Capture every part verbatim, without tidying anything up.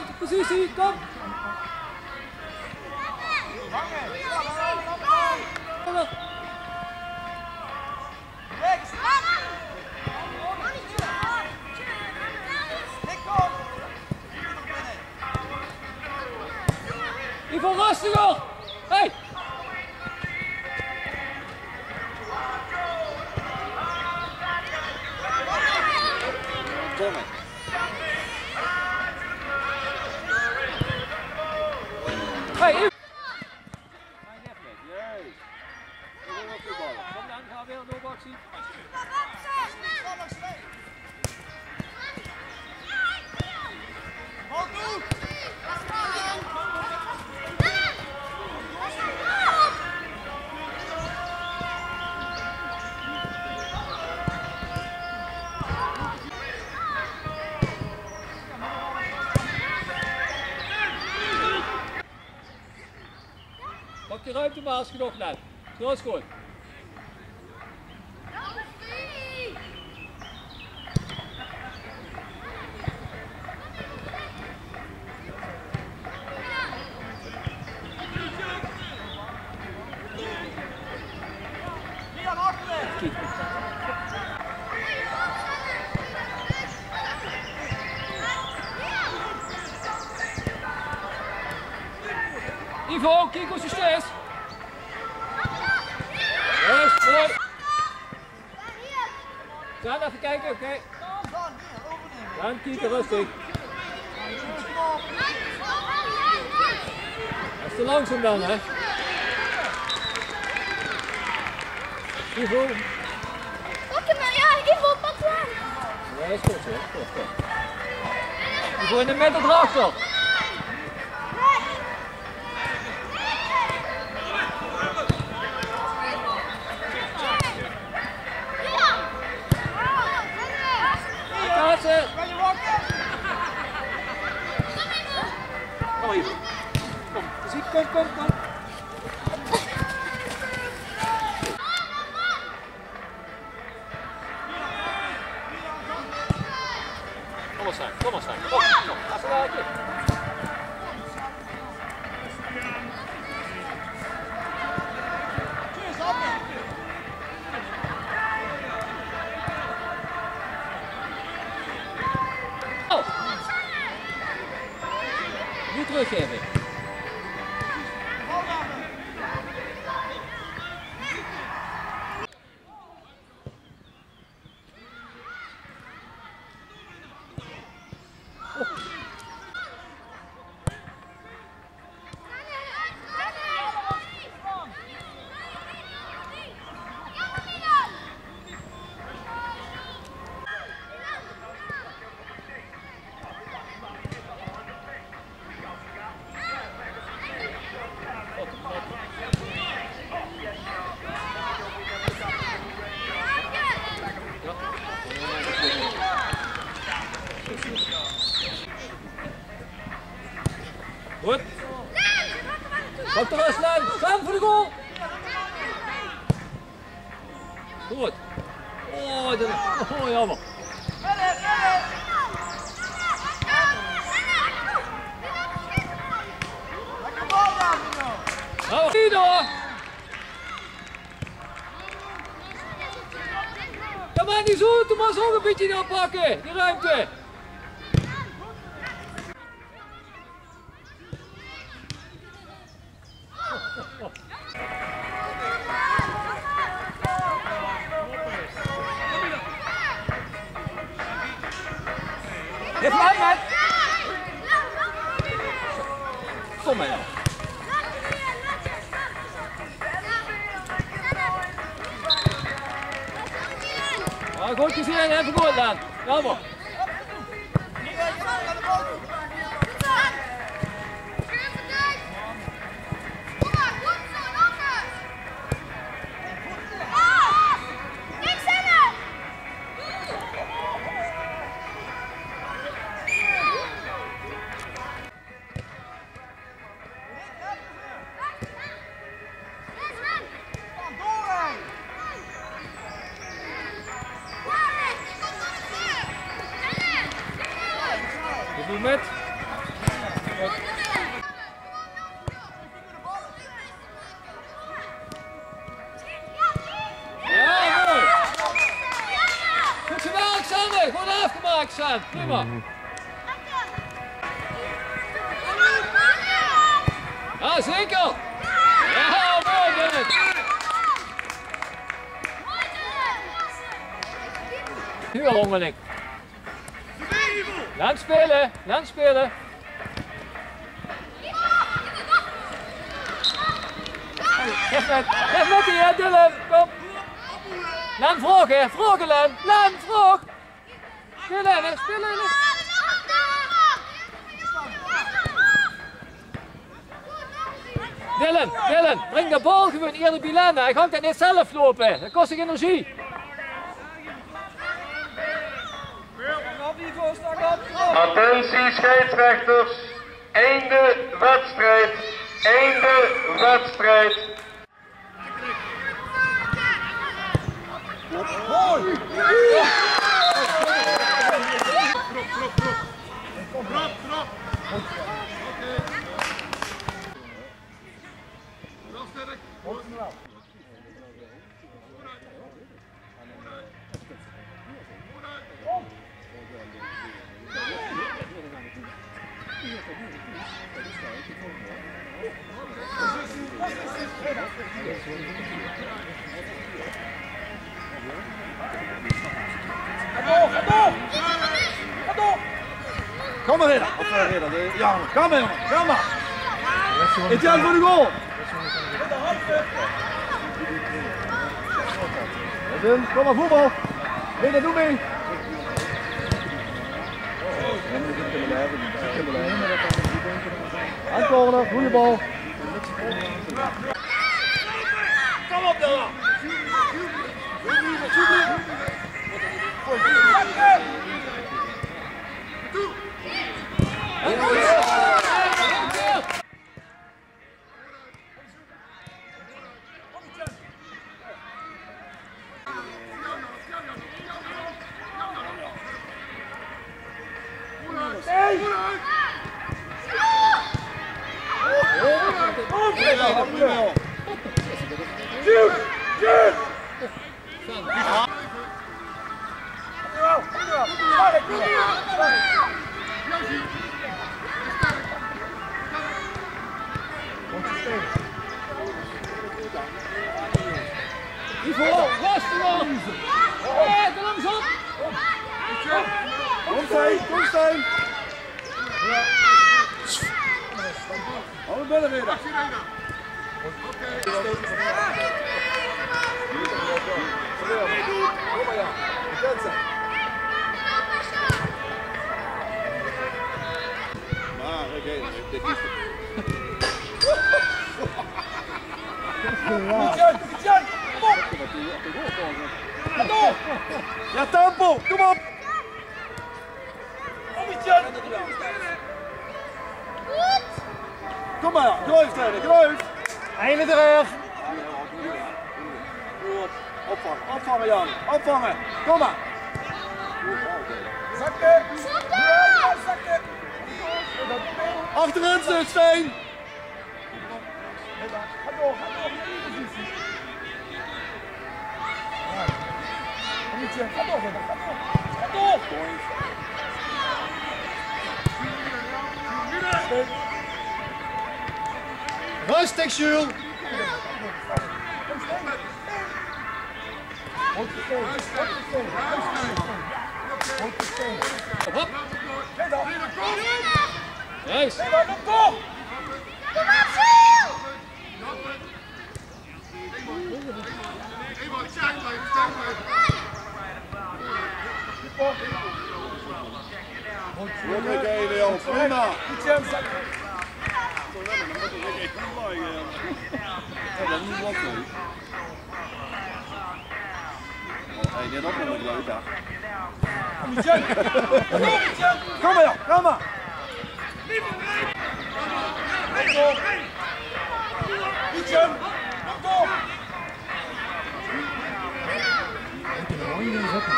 de positie, kom! Ivo, rustiger! Hey! Komen. Hey, Ivo! Juist. We willen voetballen. Kom dan, gaan we weer een doorboxie. Pak die ruimte maar als je nog let. Zo is goed. Ivo, kijk hoe ze steeds. Juist, mooi. Gaan even kijken, oké. Okay. Dan kijken, rustig. Dat is te langzaam dan, hè. Ivo. Pak hem maar, ja, Ivo, pak hem. Ja, is goed zo, goed, goed. Ivo in de midden erachter. Kom Ivo. Kom, zie, kom, kom, kom. Kom maar staan, kom maar staan. Kom, kom, ga zo laatje. Nu teruggeven. Goed. Pak de rustlijn. Gaan voor de goal. Goed. Oh, dat, oh jammer. Nou, hier door. Ja, maar niet zo, doe maar zo een beetje oppakken, die ruimte. Even uit, man. Kom maar. Ja, goed gezien, even goed dan. Jammer. Ja, mooi. Goed gedaan, Xander. Goed afgemaakt, Sam. Prima. Ja, zeker. Ja, mooi, Dennis. Nu al onderling. Laat spelen, laat spelen. Geef met, geef met hier, Dylan, kom. Laat hem vragen, vragen Len, laat hem vragen. Spelen, spelen. Dylan, Dylan, breng de bal gewoon eerder bij Len. Hij gaat het niet zelf lopen, dat kost ik energie. Attentie scheidsrechters, einde wedstrijd, einde wedstrijd. Mooi! Trap, trap! Kom maar in! Of uh, Ridder, de, ja, kom maar jongen, kom maar! Etienne voor de goal! Edwin, kom maar voetbal! Ridder, doe mee! Aankomen, goede bal! Kom op dan! Ivo, rustig man! Hé, kom eens op! Kom Stijn, kom Stijn! Hou het binnen weer! Maar, oké, dit is het. Ja, tempo, kom op! Kom maar, Kruijf trainen, Kruijf! Einde terug! Opvangen, opvangen Jan, opvangen, kom maar! Zakken! Zakken! Zakken! Achterin stuk, Stijn! Ga door, ga door, ga door, ga door! Ga door! Rustig, Jules! Hop! Nice! Kom maar, Jules! Oké, Leon, prima! Dat is niet blok mee. Hey, net op met de leuk, hè? Kom maar, kom maar! Ietsje! Kom! Ik heb er al niet eens op.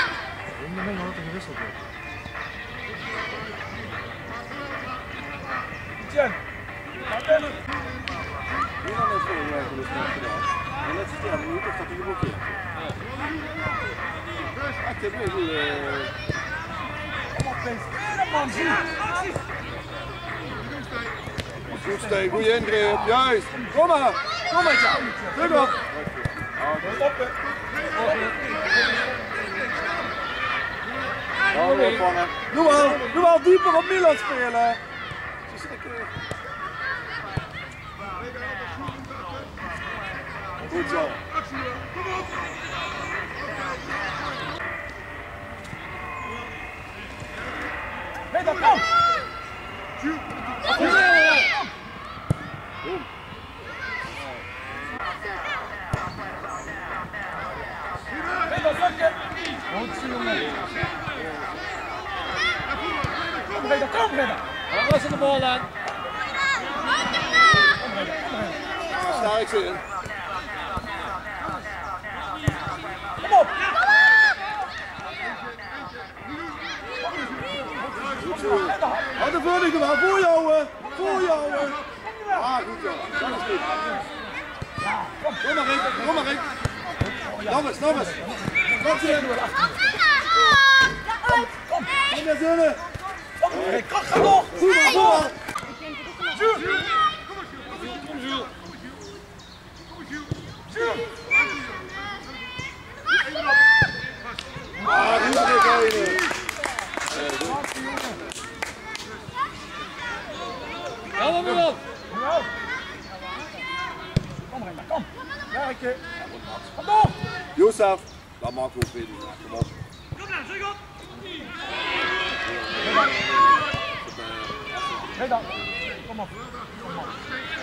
Ik ben er nog altijd gewisseld. Etienne. Ga binnen. Hier dan net voor je gelust gedaan. En net zit hij aan de hoek of dat hij geblokkeerd. Echt een beetje goed. Kom op, Pins. Man, zie. Goed steen, goede ingreep, juist. Kom maar, kom met jou. Druk op. Stoppen. Doe wel, doe wel dieper op Milan spelen. Goed zo. Hé, dan kom! Hé, dan zakken! Goed zo, jongen. Kom, Reda, kom, Reda! Waar is de bal dan? Sta ik ze in. Kom op! Goed zo. Wat een vluchting gedaan. Voor jou, hè. Voor jou, hè. Ah, goed zo. Dat is goed. Kom maar in, kom maar in. Nog eens, nog eens. Kom ze in. Kom naar zinnen. Ga nog. Goed maar, goed maar. Ah, goed zo. Kom Milan! Kom erin, kom! Werken! Kom door! Youssef! Dat maakt ook weer niet. Kom op! Kom dan, zeg op! Nee dan! Kom op! Kom op!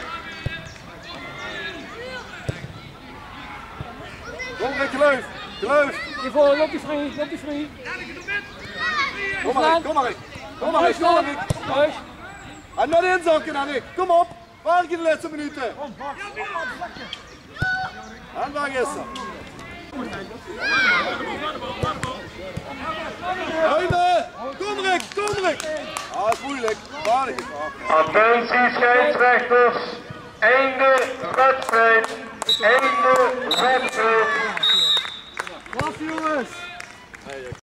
Kom erin, Gleuf! Gleuf! Hiervoor, loop je vrij, loop je vrij. Kom maar in, kom maar in! Kom maar in, kom maar in! Huis! En naar de inzakken, Henrik! Kom op! Waar je de laatste minuten? En waar is ze? Ruimte! Kom Rick, kom Rick! Ah, dat is moeilijk. Waardig is af. Attentie scheidsrechters. Einde wedstrijd. Einde wedstrijd. Wacht jongens!